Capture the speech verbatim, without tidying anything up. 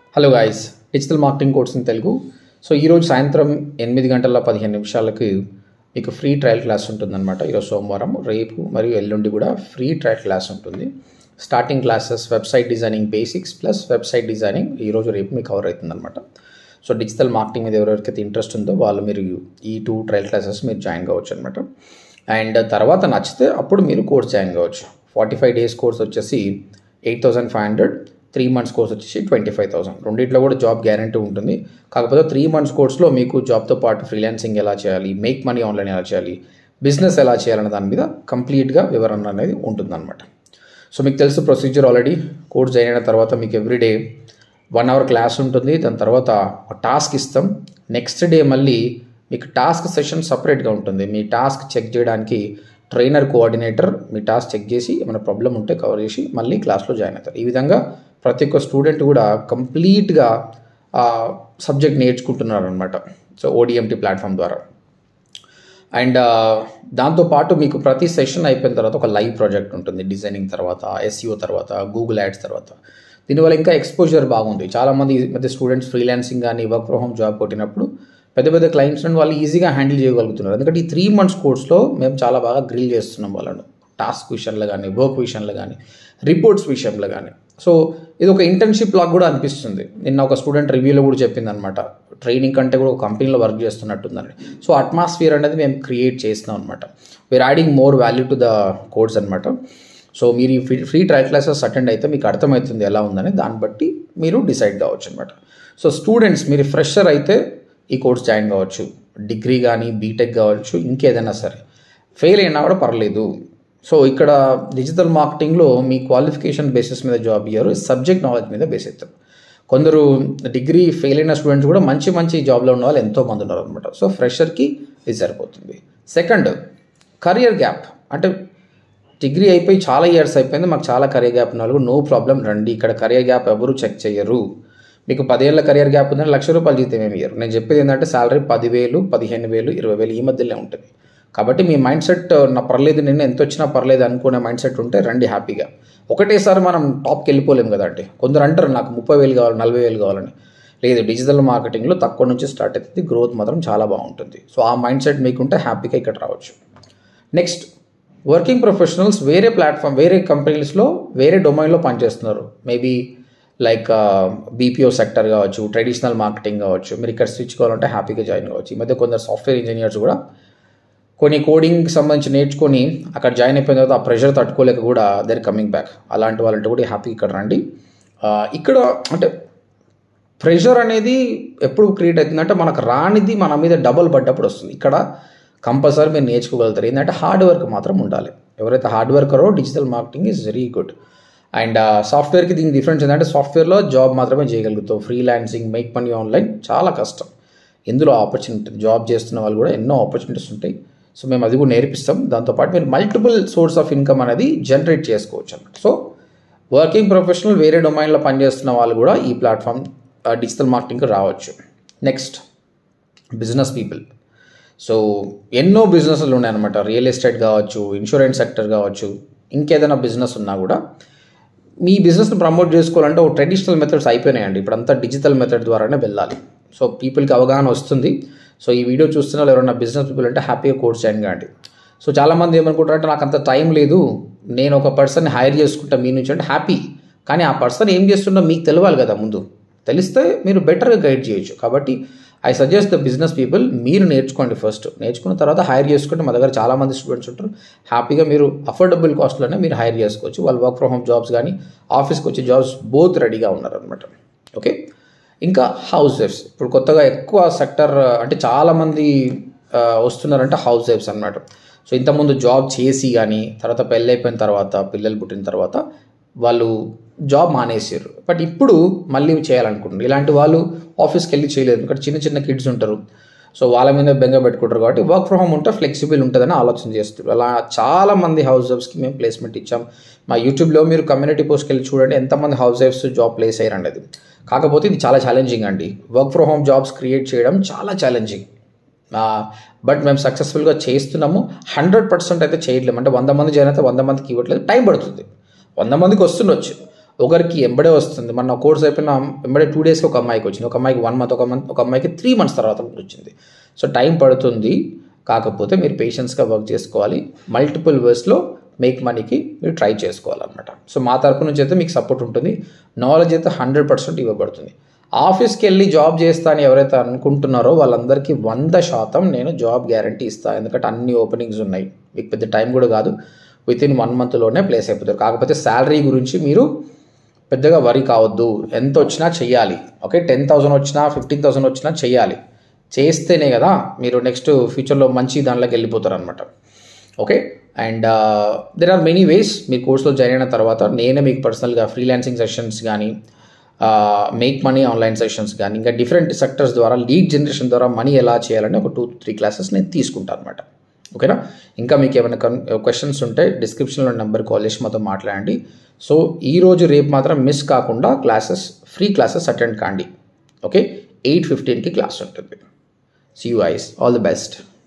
Hello guys, digital marketing course in Telugu. So ఈరోజు సాయంత్రం ఎనిమిది గంటల పదిహేను నిమిషాలకి మీకు ఫ్రీ ట్రయల్ క్లాస్ ఉంటుందన్నమాట. ఈరోజు సోమవారం, రేపు మరియు ఎల్లుండి కూడా ఫ్రీ ట్రయల్ క్లాస్ ఉంటుంది. Starting classes website designing basics plus website designing ఈరోజు రేపు మీకు కవర్ అవుతుందన్నమాట. సో డిజిటల్ మార్కెటింగ్ మీద ఎవరెవరికైతే ఇంట్రెస్ట్ ఉందో వాళ్ళు మీరు ఈ టూ ట్రయల్ క్లాసెస్ మీరు జాయిన్ కావచ్చు అనమాట. అండ్ తర్వాత నచ్చితే అప్పుడు మీరు కోర్స్ జాయిన్ కావచ్చు. ఫార్టీ ఫైవ్ డేస్ కోర్స్ వచ్చేసి eight thousand five hundred three months course వచ్చేసి ట్వంటీ ఫైవ్ థౌసండ్ రెండింటిలో కూడా జాబ్ గ్యారంటీ ఉంటుంది. కాకపోతే త్రీ మంత్స్ కోర్స్లో మీకు జాబ్తో పాటు ఫ్రీలాన్సింగ్ ఎలా చేయాలి, మేక్ మనీ ఆన్లైన్ ఎలా చేయాలి, బిజినెస్ ఎలా చేయాలనే దాని మీద కంప్లీట్గా వివరణ అనేది ఉంటుందన్నమాట. సో మీకు తెలుసు ప్రొసీజర్ ఆల్రెడీ. కోర్స్ జాయిన్ అయిన తర్వాత మీకు ఎవ్రీడే వన్ అవర్ క్లాస్ ఉంటుంది. దాని తర్వాత ఒక టాస్క్ ఇస్తాం. నెక్స్ట్ డే మళ్ళీ మీకు టాస్క్ సెషన్ సపరేట్గా ఉంటుంది. మీ టాస్క్ చెక్ చేయడానికి ట్రైనర్ కోఆర్డినేటర్ మీ టాస్క్ చెక్ చేసి ఏమైనా ప్రాబ్లం ఉంటే కవర్ చేసి మళ్ళీ క్లాస్లో జాయిన్ అవుతారు. ఈ విధంగా ప్రతి ఒక్క స్టూడెంట్ కూడా కంప్లీట్గా సబ్జెక్ట్ నేర్చుకుంటున్నారు అనమాట. సో ఓడిఎంటీ ప్లాట్ఫామ్ ద్వారా. అండ్ దాంతోపాటు మీకు ప్రతి సెషన్ అయిపోయిన తర్వాత ఒక లైవ్ ప్రాజెక్ట్ ఉంటుంది. డిజైనింగ్ తర్వాత, ఎస్ఈఓ తర్వాత, గూగుల్ యాడ్స్ తర్వాత. దీనివల్ల ఇంకా ఎక్స్పోజర్ బాగుంది. చాలామంది మధ్య స్టూడెంట్స్ ఫ్రీలాన్సింగ్ కానీ వర్క్ ఫ్రమ్ హోమ్ జాబ్ కొట్టినప్పుడు పెద్ద పెద్ద క్లయింట్స్ నుండి వాళ్ళు ఈజీగా హ్యాండిల్ చేయగలుగుతున్నారు. ఎందుకంటే ఈ త్రీ మంత్స్ కోర్స్లో మేము చాలా బాగా గ్రిల్ చేస్తున్నాం వాళ్ళను. టాస్క్ విషయంలో కానీ, వర్క్ విషయంలో కానీ, రిపోర్ట్స్ విషయంలో కానీ. సో ఇది ఒక ఇంటర్న్షిప్ లాగా కూడా అనిపిస్తుంది. నిన్న ఒక స్టూడెంట్ రివ్యూలో కూడా చెప్పింది అనమాట, ట్రైనింగ్ కంటే కూడా ఒక కంపెనీలో వర్క్ చేస్తున్నట్టుందని. సో అట్మాస్ఫియర్ అనేది మేము క్రియేట్ చేస్తున్నాం అనమాట. We're adding more value to the course అనమాట. సో మీరు ఈ ఫ్రీ ట్రయల్ క్లాసెస్ అటెండ్ అయితే మీకు అర్థమవుతుంది ఎలా ఉందని. దాన్ని బట్టి మీరు డిసైడ్ కావచ్చు అనమాట. సో స్టూడెంట్స్ మీరు ఫ్రెషర్ అయితే ఈ కోర్స్ జాయిన్ కావచ్చు. డిగ్రీ కానీ, బీటెక్ కావచ్చు, ఇంకేదైనా సరే. ఫెయిల్ అయినా కూడా పర్లేదు. సో ఇక్కడ డిజిటల్ మార్కెటింగ్లో మీ క్వాలిఫికేషన్ బేసిస్ మీద జాబ్ ఇయ్యారు, సబ్జెక్ట్ నాలెడ్జ్ మీద బేస్ అవుతారు. కొందరు డిగ్రీ ఫెయిల్ అయిన స్టూడెంట్స్ కూడా మంచి మంచి జాబ్లో ఉన్న వాళ్ళు ఎంతోమంది ఉన్నారు అనమాట. సో ఫ్రెషర్కి ఇది సరిపోతుంది. Second, career gap. అంటే డిగ్రీ అయిపోయి చాలా ఇయర్స్ అయిపోయింది, మాకు చాలా కరియర్ గ్యాప్ ఉన్న వాళ్ళు నో ప్రాబ్లం రండి. ఇక్కడ కరియర్ గ్యాప్ ఎవరు చెక్ చేయరు. మీకు పదేళ్ళ కరియర్ గ్యాప్ ఉందని లక్ష రూపాయలు జీతం ఏమి ఇయ్యరు. నేను చెప్పేది ఏంటంటే శాలరీ పదివేలు పదిహేను వేలు ఇరవై వేలు ఈ మధ్యలో ఉంటుంది. కాబట్టి మీ మైండ్ సెట్ నా పర్లేదు, నిన్న ఎంత వచ్చినా పర్లేదు అనుకునే మైండ్ సెట్ ఉంటే రండి హ్యాపీగా. ఒకటేసారి మనం టాప్కి వెళ్ళిపోలేము కదా. అంటే కొందరు అంటారు నాకు ముప్పై వేలు కావాలి, నలభై వేలు కావాలని. లేదు, డిజిటల్ మార్కెటింగ్లో తక్కువ నుంచి స్టార్ట్ అవుతుంది, గ్రోత్ మాత్రం చాలా బాగుంటుంది. సో ఆ మైండ్ సెట్ మీకుంటే హ్యాపీగా ఇక్కడ రావచ్చు. నెక్స్ట్, వర్కింగ్ ప్రొఫెషనల్స్ వేరే ప్లాట్ఫామ్, వేరే కంపెనీస్లో వేరే డొమైన్లో పనిచేస్తున్నారు. మేబీ లైక్ బీపీఓ సెక్టర్ కావచ్చు, ట్రెడిషనల్ మార్కెటింగ్ కావచ్చు. మీరు ఇక్కడ స్విచ్ కావాలంటే హ్యాపీగా జాయిన్ కావచ్చు. ఈ మధ్య కొందరు సాఫ్ట్వేర్ ఇంజనీర్స్ కూడా కొన్ని కోడింగ్కి సంబంధించి నేర్చుకొని అక్కడ జాయిన్ అయిపోయిన తర్వాత ఆ ప్రెషర్ తట్టుకోలేక కూడా దేర్ కమింగ్ బ్యాక్. అలాంటి వాళ్ళంటే కూడా హ్యాపీ ఇక్కడ రండి. ఇక్కడ అంటే ప్రెషర్ అనేది ఎప్పుడు క్రియేట్ అవుతుందంటే మనకు రానిది మన మీద డబుల్ పడ్డప్పుడు వస్తుంది. ఇక్కడ కంపల్సరీ మీరు నేర్చుకోగలుగుతారు. ఏంటంటే హార్డ్ వర్క్ మాత్రం ఉండాలి. ఎవరైతే హార్డ్ వర్కరో digital marketing is very good. And సాఫ్ట్వేర్కి దీనికి డిఫరెన్స్ ఏంటంటే సాఫ్ట్వేర్లో జాబ్ మాత్రమే చేయగలుగుతావు. ఫ్రీలాన్సింగ్, మేక్ మనీ ఆన్లైన్ చాలా కష్టం. ఇందులో ఆపర్చునిటీ, జాబ్ చేస్తున్న వాళ్ళు కూడా ఎన్నో ఆపర్చునిటీస్ ఉంటాయి. సో మేము అది కూడా నేర్పిస్తాం. దాంతోపాటు మీరు మల్టిపుల్ సోర్స్ ఆఫ్ ఇన్కమ్ అనేది జనరేట్ చేసుకోవచ్చు అన్నమాట. సో వర్కింగ్ ప్రొఫెషనల్ వేరే డొమైన్లో పనిచేస్తున్న వాళ్ళు కూడా ఈ ప్లాట్ఫామ్ డిజిటల్ మార్కెటింగ్కి రావచ్చు. Next, business people. సో ఎన్నో బిజినెస్లు ఉన్నాయన్నమాట. రియల్ ఎస్టేట్ కావచ్చు, ఇన్సూరెన్స్ సెక్టర్ కావచ్చు, ఇంకేదైనా బిజినెస్ ఉన్నా కూడా మీ బిజినెస్ని ప్రమోట్ చేసుకోవాలంటే ఒక ట్రెడిషనల్ మెథడ్స్ అయిపోయినాయండి. ఇప్పుడంతా డిజిటల్ మెథడ్ ద్వారానే వెళ్ళాలి. సో పీపుల్కి అవగాహన వస్తుంది. సో ఈ వీడియో చూస్తున్న వాళ్ళు ఎవరైనా బిజినెస్ పీపుల్ అంటే హ్యాపీగా కోర్స్ జాయిన్ కాండి. సో చాలామంది ఏమనుకుంటారంటే నాకు అంత టైం లేదు, నేను ఒక పర్సన్ని హైర్ చేసుకుంటా మీ నుంచి అంటే హ్యాపీ. కానీ ఆ పర్సన్ ఏం చేస్తుందో మీకు తెలియాలి కదా. ముందు తెలిస్తే మీరు బెటర్గా గైడ్ చేయొచ్చు. కాబట్టి I suggest the business people, మీరు నేర్చుకోండి. ఫస్ట్ నేర్చుకున్న తర్వాత హైర్ చేసుకుంటే మా దగ్గర చాలామంది స్టూడెంట్స్ ఉంటారు. హ్యాపీగా మీరు అఫోర్డబుల్ కాస్ట్లోనే మీరు హైర్ చేసుకోవచ్చు. వాళ్ళు వర్క్ ఫ్రమ్ హోమ్ జాబ్స్ కానీ ఆఫీస్కి వచ్చే జాబ్స్ బోత్ రెడీగా ఉన్నారనమాట. ఓకే, ఇంకా హౌస్ వైఫ్స్. ఇప్పుడు కొత్తగా ఎక్కువ సెక్టర్ అంటే చాలామంది వస్తున్నారంటే హౌస్ వైఫ్స్ అనమాట. సో ఇంతకుముందు జాబ్ చేసి కానీ తర్వాత పెళ్ళి అయిపోయిన తర్వాత, పిల్లలు పుట్టిన తర్వాత వాళ్ళు జాబ్ మానేసారు. బట్ ఇప్పుడు మళ్ళీ చేయాలనుకుంటున్నారు. ఇలాంటి వాళ్ళు ఆఫీస్కి వెళ్ళి చేయలేదు. ఇక్కడ చిన్న చిన్న కిడ్స్ ఉంటారు. సో వాళ్ళ మీద బెంగ పెట్టుకుంటారు. కాబట్టి వర్క్ ఫ్రమ్ హోమ్ ఉంటే ఫ్లెక్సిబుల్ ఉంటుందని ఆలోచన చేస్తారు. అలా చాలామంది హౌస్ వైఫ్స్కి మేము ప్లేస్మెంట్ ఇచ్చాం. మా యూట్యూబ్లో మీరు కమ్యూనిటీ పోస్ట్కి వెళ్ళి చూడండి ఎంతమంది హౌస్ వైఫ్స్ జాబ్ ప్లేస్ అయ్యారండి. అది కాకపోతే ఇది చాలా ఛాలెంజింగ్ అండి. Work from home jobs create చేయడం చాలా ఛాలెంజింగ్. బట్ మేము సక్సెస్ఫుల్గా చేస్తున్నాము. హండ్రెడ్ పర్సెంట్ అయితే చేయట్లేము. అంటే వంద మంది జాయిన్ అయితే వంద మందికి ఇవ్వట్లేదు, టైం పడుతుంది. వంద మందికి వస్తుండొచ్చు, ఒకరికి ఎంబడే వస్తుంది. మన కోర్స్ అయిపోయిన ఎంబడే టూ డేస్కి ఒక అమ్మాయికి వచ్చింది, ఒక అమ్మాయికి వన్ మంత్, ఒక మంత్, ఒక అమ్మాయికి త్రీ మంత్స్ తర్వాత వచ్చింది. సో టైం పడుతుంది, కాకపోతే మీరు పేషెన్స్గా వర్క్ చేసుకోవాలి. మల్టిపుల్ వేస్లో మేక్ మనీకి మీరు ట్రై చేసుకోవాలన్నమాట. సో మా తరపు నుంచి అయితే మీకు సపోర్ట్ ఉంటుంది, నాలెడ్జ్ అయితే హండ్రెడ్ పర్సెంట్ ఇవ్వబడుతుంది. ఆఫీస్కి వెళ్ళి జాబ్ చేస్తా అని ఎవరైతే అనుకుంటున్నారో వాళ్ళందరికీ వంద శాతం నేను జాబ్ గ్యారంటీ ఇస్తాను. ఎందుకంటే అన్ని ఓపెనింగ్స్ ఉన్నాయి, మీకు పెద్ద టైం కూడా కాదు, విత్ ఇన్ వన్ మంత్లోనే ప్లేస్ అయిపోతారు. కాకపోతే శాలరీ గురించి మీరు పెద్దగా వరీ కావద్దు, ఎంత వచ్చినా చెయ్యాలి. ఓకే, టెన్ థౌసండ్ వచ్చినా ఫిఫ్టీన్ థౌసండ్ వచ్చినా చెయ్యాలి. చేస్తేనే కదా మీరు నెక్స్ట్ ఫ్యూచర్లో మంచి దాంట్లోకి వెళ్ళిపోతారు అనమాట. Okay, and there are many ways. మీరు కోర్సులో జాయిన్ అయిన తర్వాత నేనే మీకు పర్సనల్గా ఫ్రీలాన్సింగ్ సెషన్స్ కానీ, మేక్ మనీ ఆన్లైన్ సెషన్స్ కానీ, ఇంకా డిఫరెంట్ సెక్టర్స్ ద్వారా లీడ్ జనరేషన్ ద్వారా మనీ ఎలా చేయాలని ఒక టూ త్రీ క్లాసెస్ నేను తీసుకుంటాను అనమాట. ఓకేనా, ఇంకా మీకు ఏమైనా క్వశ్చన్స్ ఉంటే డిస్క్రిప్షన్లో నెంబర్ కాల్ చేసి మాతో మాట్లాడండి. సో ఈరోజు రేపు మాత్రం మిస్ కాకుండా క్లాసెస్, ఫ్రీ క్లాసెస్ అటెండ్ కాండి. ఓకే, ఎయిట్ ఫిఫ్టీన్కి క్లాస్ ఉంటుంది. See you guys, all the best.